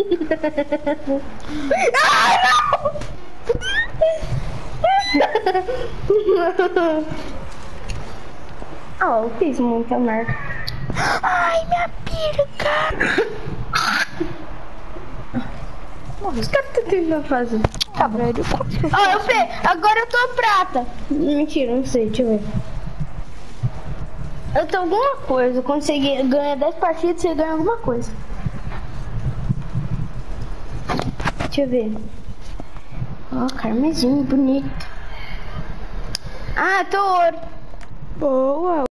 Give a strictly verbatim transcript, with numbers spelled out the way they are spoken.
Ai, não! Ah, eu fiz muita merda. Ai, minha piroca. Os caras estão tentando fazer. Tá bom. Ó, eu pe... agora eu tô prata. Mentira, não sei, deixa eu ver. Eu tenho alguma coisa. Quando você ganha dez partidas, você ganha alguma coisa. Deixa eu ver. Ó, carmesim, bonito. Ah, tô ouro. Boa.